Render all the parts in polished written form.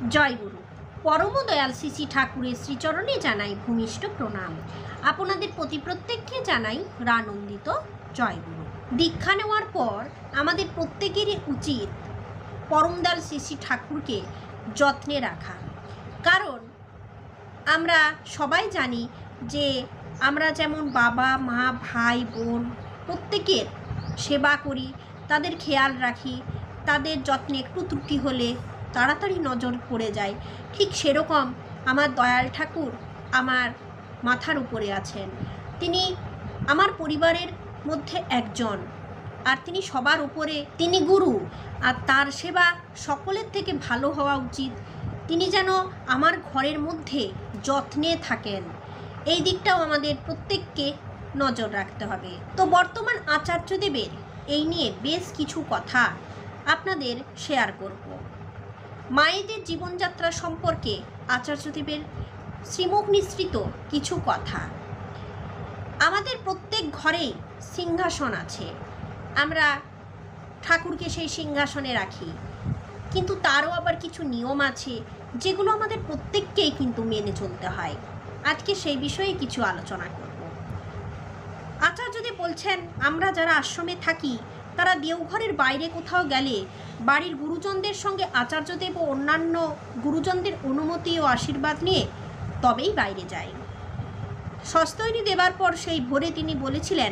জয় গুরু। পরম দয়াল শ্রী শ্রী ঠাকুরের শ্রীচরণে জানাই ভূমিষ্ঠ প্রণাম। আপনাদের প্রতি প্রত্যেককে জানাই রানন্দিত জয় গুরু। দীক্ষা নেওয়ার পর আমাদের প্রত্যেকেরই উচিত পরম দয়াল শ্রী শ্রী ঠাকুরকে যত্নে রাখা। কারণ আমরা সবাই জানি যে আমরা যেমন বাবা মা ভাই বোন প্রত্যেকের সেবা করি, তাদের খেয়াল রাখি, তাদের যত্নে একটু ত্রুটি হলে তাড়াতাড়ি নজর পড়ে যায়, ঠিক সেরকম আমার দয়াল ঠাকুর আমার মাথার উপরে আছেন। তিনি আমার পরিবারের মধ্যে একজন, আর তিনি সবার উপরে, তিনি গুরু, আর তার সেবা সকলের থেকে ভালো হওয়া উচিত। তিনি যেন আমার ঘরের মধ্যে যত্নে থাকেন, এই দিকটাও আমাদের প্রত্যেককে নজর রাখতে হবে। তো বর্তমান আচার্যদেবের এই নিয়ে বেশ কিছু কথা আপনাদের শেয়ার করব। মায়েদের জীবনযাত্রা সম্পর্কে আচার্যদেবের শ্রীমুখ নিঃসৃত কিছু কথা। আমাদের প্রত্যেক ঘরেই সিংহাসন আছে, আমরা ঠাকুরকে সেই সিংহাসনে রাখি, কিন্তু তারও আবার কিছু নিয়ম আছে যেগুলো আমাদের প্রত্যেককেই কিন্তু মেনে চলতে হয়। আজকে সেই বিষয়ে কিছু আলোচনা করব। আচার্যদেব বলছেন, আমরা যারা আশ্রমে থাকি তারা দেওঘরের বাইরে কোথাও গেলে বাড়ির গুরুজনদের সঙ্গে আচার্যদেব ও অন্যান্য গুরুজনদের অনুমতি ও আশীর্বাদ নিয়ে তবেই বাইরে যায়। সস্তৈনী দেবার পর সেই ভোরে তিনি বলেছিলেন,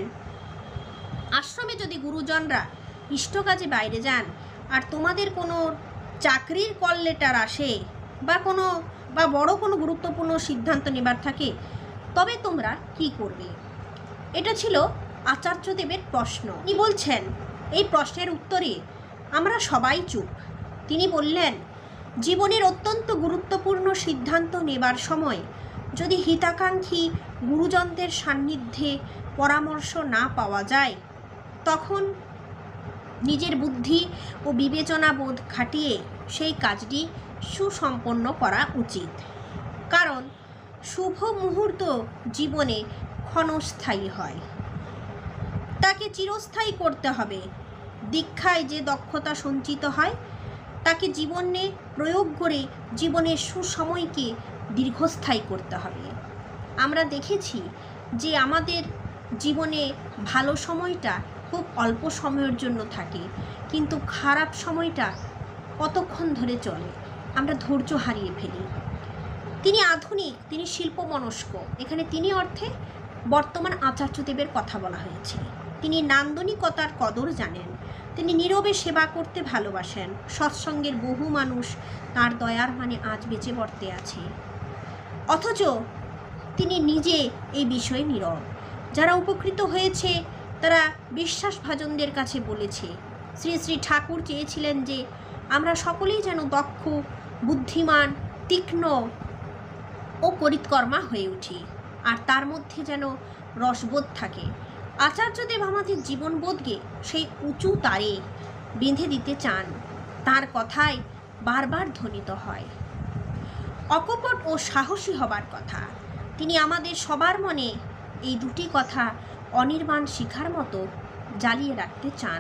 আশ্রমে যদি গুরুজনরা ইষ্ট কাজে বাইরে যান আর তোমাদের কোনো চাকরির কল লেটার আসে বা বড় কোনো গুরুত্বপূর্ণ সিদ্ধান্ত নেবার থাকে, তবে তোমরা কি করবে? এটা ছিল আচার্যদেবের প্রশ্ন। তিনি বলছেন, এই প্রশ্নের উত্তরে আমরা সবাই চুপ। তিনি বললেন, জীবনের অত্যন্ত গুরুত্বপূর্ণ সিদ্ধান্ত নেবার সময় যদি হিতাকাঙ্ক্ষী গুরুজনদের সান্নিধ্যে পরামর্শ না পাওয়া যায়, তখন নিজের বুদ্ধি ও বিবেচনাবোধ খাটিয়ে সেই কাজটি সুসম্পন্ন করা উচিত। কারণ শুভ মুহূর্ত জীবনে ক্ষণস্থায়ী হয়, তাকে চিরস্থায়ী করতে হবে। দীক্ষায় যে দক্ষতা সঞ্চিত হয় তাকে জীবনে প্রয়োগ করে জীবনের সুসময়কে দীর্ঘস্থায়ী করতে হবে। আমরা দেখেছি যে আমাদের জীবনে ভালো সময়টা খুব অল্প সময়ের জন্য থাকে, কিন্তু খারাপ সময়টা কতক্ষণ ধরে চলে, আমরা ধৈর্য হারিয়ে ফেলি। তিনি আধুনিক, তিনি শিল্পমনস্ক। এখানে তিনি অর্থে বর্তমান আচার্যদেবের কথা বলা হয়েছে। তিনি নান্দনিকতার কদর জানেন, তিনি নীরবে সেবা করতে ভালোবাসেন। সৎসঙ্গের বহু মানুষ তার দয়ার মানে আজ বেঁচে বর্তে আছে, অথচ তিনি নিজে এই বিষয়ে নীরব। যারা উপকৃত হয়েছে তারা বিশ্বাসভাজনদের কাছে বলেছে। শ্রী শ্রী ঠাকুর চেয়েছিলেন যে আমরা সকলেই যেন দক্ষ, বুদ্ধিমান, তীক্ষ্ণ ও করিতকর্মা হয়ে উঠি, আর তার মধ্যে যেন রসবোধ থাকে। আচার্যদেব আমাদের জীবনবোধকে সেই উঁচু তারে বেঁধে দিতে চান। তার কথায় বারবার ধ্বনিত হয় অকপট ও সাহসী হবার কথা। তিনি আমাদের সবার মনে এই দুটি কথা অনির্বাণ শিখার মতো জ্বালিয়ে রাখতে চান।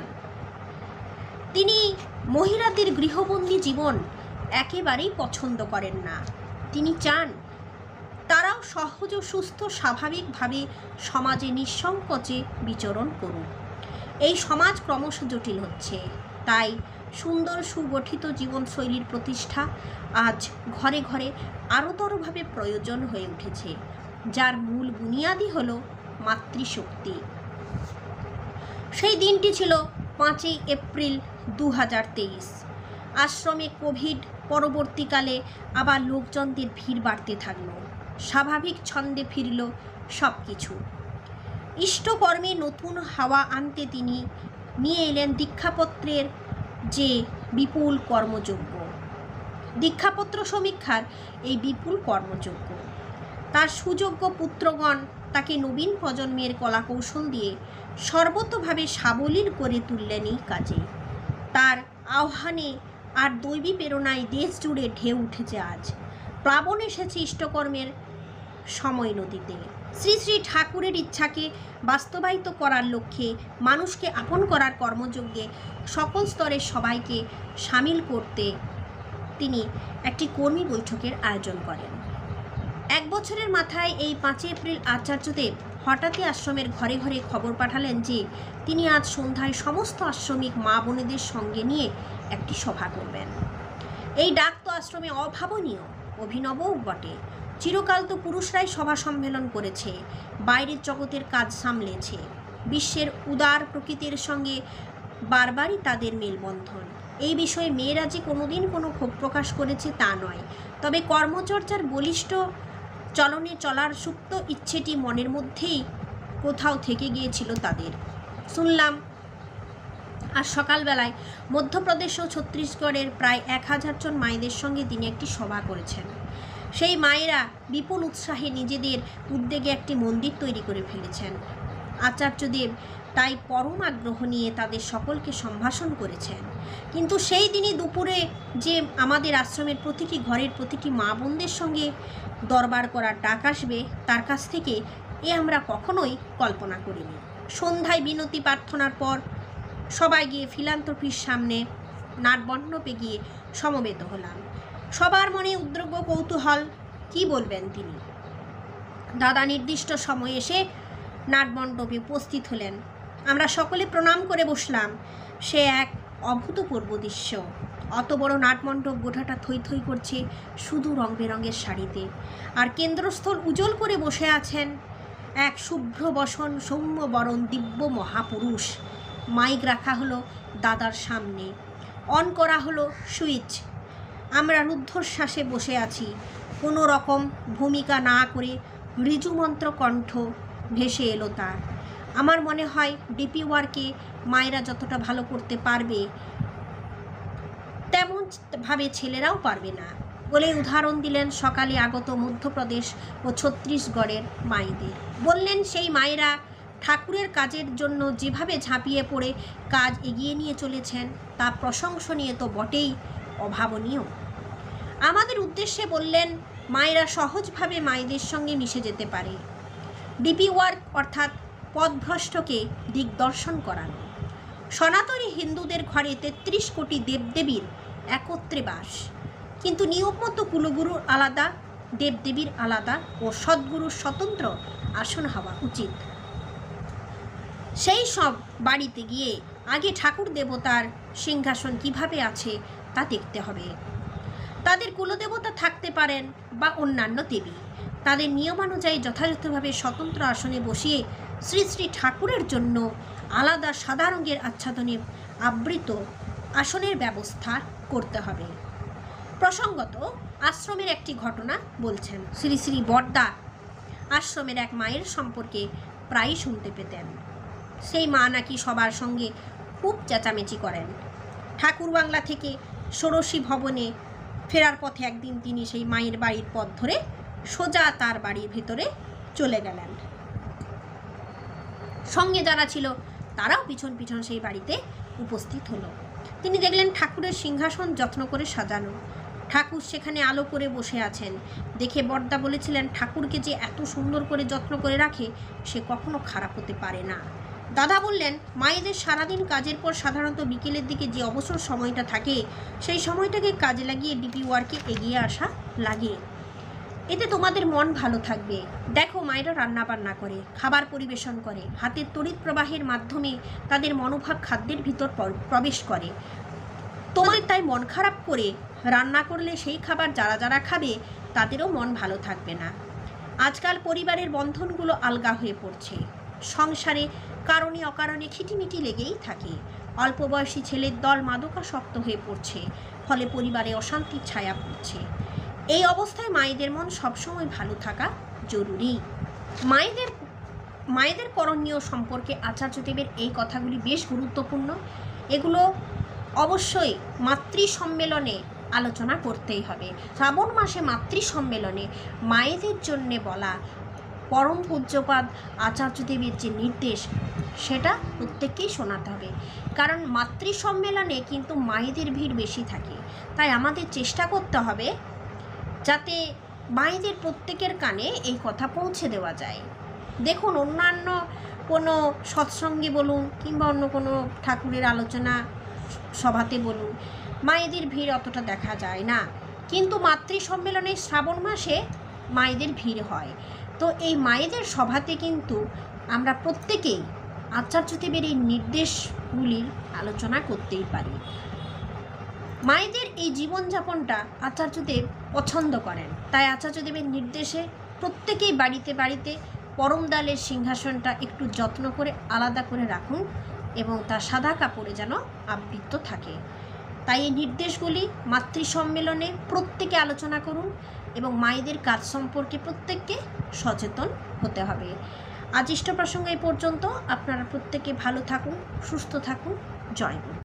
তিনি মহিলাদের গৃহবন্দী জীবন একেবারেই পছন্দ করেন না। তিনি চান তারাও সহজ ও সুস্থ স্বাভাবিকভাবে সমাজে নিঃসংকোচে বিচরণ করুক। এই সমাজ ক্রমশ জটিল হচ্ছে, তাই সুন্দর সুগঠিত জীবনশৈলীর প্রতিষ্ঠা আজ ঘরে ঘরে আরোতরভাবে প্রয়োজন হয়ে উঠেছে, যার মূল বুনিয়াদই হল মাতৃশক্তি। সেই দিনটি ছিল 5ই এপ্রিল 2023। আশ্রমে কোভিড পরবর্তীকালে আবার লোকজনদের ভিড় বাড়তে থাকল। স্বাভাবিক ছন্দে ফিরল সব কিছু। ইষ্টকর্মে নতুন হাওয়া আনতে তিনি নিয়ে এলেন দীক্ষাপত্রের যে বিপুল কর্মযজ্ঞ, দীক্ষাপত্র সমীক্ষার এই বিপুল কর্মযজ্ঞ। তার সুযোগ্য পুত্রগণ তাকে নবীন প্রজন্মের কলাকৌশল দিয়ে সর্বতোভাবে সাবলীল করে তুললেন এই কাজে। তার আহ্বানে আর দৈবী প্রেরণায় দেশ জুড়ে ঢেউ উঠেছে। আজ প্লাবন এসেছে ইষ্টকর্মের সময় নদীতে। শ্রী শ্রী ঠাকুরের ইচ্ছাকে বাস্তবায়িত করার লক্ষ্যে মানুষকে আপন করার কর্মযজ্ঞে সকল স্তরের সবাইকে সামিল করতে তিনি একটি কর্মী বৈঠকের আয়োজন করেন। 1 বছরের মাথায় এই 5 এপ্রিল আচার্যদেব হঠাৎই আশ্রমের ঘরে ঘরে খবর পাঠালেন যে তিনি আজ সন্ধ্যায় সমস্ত আশ্রমিক মা বোনেদের সঙ্গে নিয়ে একটি সভা করবেন। এই ডাক তো আশ্রমে অভাবনীয়, অভিনবও বটে। চিরকাল তো পুরুষরাই সভা সম্মেলন করেছে, বাইরের জগতের কাজ সামলেছে। বিশ্বের উদার প্রকৃতির সঙ্গে বারবারই তাদের মেলবন্ধন। এই বিষয়ে মেয়েরা যে কোনোদিন কোনো ক্ষোভ প্রকাশ করেছে তা নয়, তবে কর্মচর্চার বলিষ্ঠ চলনে চলার সুপ্ত ইচ্ছেটি মনের মধ্যেই কোথাও থেকে গিয়েছিল তাদের। শুনলাম আজ সকালবেলায় মধ্যপ্রদেশ ও ছত্তিশগড়ের প্রায় 1000 জন মায়েদের সঙ্গে তিনি একটি সভা করেছেন। সেই মায়েরা বিপুল উৎসাহে নিজেদের উদ্যোগে একটি মন্দির তৈরি করে ফেলেছেন। আচার্যদেব তাই পরম আগ্রহ নিয়ে তাদের সকলকে সম্ভাষণ করেছেন। কিন্তু সেই দিনই দুপুরে যে আমাদের আশ্রমের প্রতিটি ঘরের প্রতিটি মা বোনদের সঙ্গে দরবার করার ডাক আসবে, তার কাছ থেকে আমরা কখনোই কল্পনা করিনি। সন্ধ্যায় বিনতি প্রার্থনার পর সবাই গিয়ে ফিলান্থ্রপির সামনে নাটমণ্ডপে গিয়ে সমবেত হলাম। সবার মনে উদ্গ্র কৌতূহল, কি বলবেন তিনি। দাদা নির্দিষ্ট সময়ে এসে নাটমণ্ডপে উপস্থিত হলেন। আমরা সকলে প্রণাম করে বসলাম। সে এক অভূতপূর্ব দৃশ্য। অত বড় নাটমণ্ডপ গোটাটা থই থই করছে শুধু রং বেরঙের শাড়িতে, আর কেন্দ্রস্থল উজ্জ্বল করে বসে আছেন এক শুভ্র বসন সৌম্য বরণ দিব্য মহাপুরুষ। মাইক রাখা হলো দাদার সামনে, অন করা হলো সুইচ। আমরা রুদ্ধশ্বাসে বসে আছি। কোনো রকম ভূমিকা না করে ঋজুমন্ত্র কণ্ঠ ভেসে এলো তার। আমার মনে হয় ডিপি ওয়ার্কে মায়েরা যতটা ভালো করতে পারবে তেমনভাবে ছেলেরাও পারবে না বলে উদাহরণ দিলেন সকালে আগত মধ্যপ্রদেশ ও ছত্তিশগড়ের মায়েদের। বললেন সেই মায়েরা ঠাকুরের কাজের জন্য যেভাবে ঝাঁপিয়ে পড়ে কাজ এগিয়ে নিয়ে চলেছেন তা প্রশংসনীয় তো বটেই, অভাবনীয়। আমাদের উদ্দেশ্যে বললেন মায়েরা সহজভাবে মায়েদের সঙ্গে মিশে যেতে পারে। ডিপি ওয়ার্ক অর্থাৎ পথভ্রষ্টকে দিগদর্শন করানো। সনাতনী হিন্দুদের ঘরে 33 কোটি দেবদেবীর একত্রে বাস, কিন্তু নিয়ম মতো কুলগুরুর আলাদা, দেবদেবীর আলাদা ও সদ্গুরুর স্বতন্ত্র আসন হওয়া উচিত। সেই সব বাড়িতে গিয়ে আগে ঠাকুর দেবতার সিংহাসন কিভাবে আছে তা দেখতে হবে। তাদের কুলদেবতা থাকতে পারেন বা অন্যান্য দেবী, তাদের নিয়মানুযায়ী যথাযথভাবে স্বতন্ত্র আসনে বসিয়ে শ্রী শ্রী ঠাকুরের জন্য আলাদা সাদা রঙের আচ্ছাদনে আবৃত আসনের ব্যবস্থা করতে হবে। প্রসঙ্গত আশ্রমের একটি ঘটনা বলছেন। শ্রী শ্রী বড়দা আশ্রমের এক মায়ের সম্পর্কে প্রায়ই শুনতে পেতেন। সেই মা নাকি সবার সঙ্গে খুব চেঁচামেচি করেন। ঠাকুর বাংলা থেকে ষোড়শী ভবনে ফেরার পথে একদিন তিনি সেই মায়ের বাড়ির পথ ধরে সোজা তার বাড়ির ভেতরে চলে গেলেন। সঙ্গে যারা ছিল তারাও পিছন পিছন সেই বাড়িতে উপস্থিত হলো। তিনি দেখলেন ঠাকুরের সিংহাসন যত্ন করে সাজানো, ঠাকুর সেখানে আলো করে বসে আছেন। দেখে বড়দা বলেছিলেন, ঠাকুরকে যে এত সুন্দর করে যত্ন করে রাখে সে কখনো খারাপ হতে পারে না। দাদা বললেন, মায়েদের সারাদিন কাজের পর সাধারণত বিকেলের দিকে যে অবসর সময়টা থাকে সেই সময়টাকে কাজে লাগিয়ে ডিপি ওয়ার্কে এগিয়ে আসা লাগে। এতে তোমাদের মন ভালো থাকবে। দেখো মায়েরা রান্না বান্না করে, খাবার পরিবেশন করে, হাতের তড়িৎ প্রবাহের মাধ্যমে তাদের মনোভাব খাদ্যের ভিতর প্রবেশ করে। তোমাদের তাই মন খারাপ করে রান্না করলে সেই খাবার যারা যারা খাবে তাদেরও মন ভালো থাকবে না। আজকাল পরিবারের বন্ধনগুলো আলগা হয়ে পড়ছে। সংসারে কারণে অকারণে খিটিমিটি লেগেই থাকে। অল্প বয়সী ছেলের দল মাদকাসক্ত হয়ে পড়ছে, ফলে পরিবারে অশান্তির ছায়া পড়ছে। এই অবস্থায় মায়েদের মন সবসময় ভালো থাকা জরুরি। মায়েদের করণীয় সম্পর্কে আচার্যদেবের এই কথাগুলি বেশ গুরুত্বপূর্ণ। এগুলো অবশ্যই মাতৃ সম্মেলনে আলোচনা করতেই হবে। শ্রাবণ মাসে মাতৃ সম্মেলনে মায়েদের জন্যে বলা পরম পূজ্যপাদ আচার্যদেবের যে নির্দেশ সেটা প্রত্যেককেই শোনাতে হবে। কারণ মাতৃ সম্মেলনে কিন্তু মায়েদের ভিড় বেশি থাকে, তাই আমাদের চেষ্টা করতে হবে যাতে মায়েদের প্রত্যেকের কানে এই কথা পৌঁছে দেওয়া যায়। দেখুন, অন্যান্য কোনো সৎসঙ্গে বলুন কিংবা অন্য কোনো ঠাকুরের আলোচনা সভাতে বলুন, মায়েদের ভিড় অতটা দেখা যায় না। কিন্তু মাতৃ সম্মেলনে শ্রাবণ মাসে মায়েদের ভিড় হয়। তো এই মায়েদের সভাতে কিন্তু আমরা প্রত্যেকেই আচার্যদেবের এই নির্দেশগুলির আলোচনা করতেই পারি। মায়েদের এই জীবনযাপনটা আচার্যদেব পছন্দ করেন, তাই আচার্যদেবের নির্দেশে প্রত্যেকেই বাড়িতে বাড়িতে পরম ডালের সিংহাসনটা একটু যত্ন করে আলাদা করে রাখুন এবং তা সাদা কাপড়ে যেন আবৃত থাকে। তাই এই নির্দেশগুলি মাতৃ সম্মেলনে প্রত্যেকে আলোচনা করুন এবং মায়েদের কাজ সম্পর্কে প্রত্যেককে সচেতন হতে হবে। আজ ইষ্ট প্রসঙ্গ এই পর্যন্ত। আপনারা প্রত্যেকে ভালো থাকুন, সুস্থ থাকুন। জয় গুরু।